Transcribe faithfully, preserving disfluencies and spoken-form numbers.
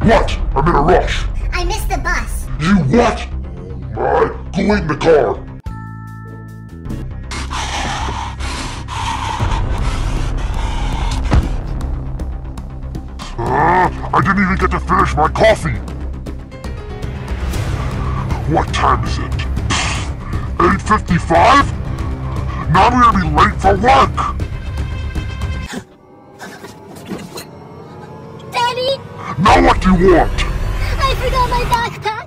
What? I'm in a rush. I missed the bus. You what? Oh my, go wait in the car. Uh, I didn't even get to finish my coffee. What time is it? eight fifty-five? Now I'm gonna be late for work! Daddy! Now what do you want? I forgot my backpack!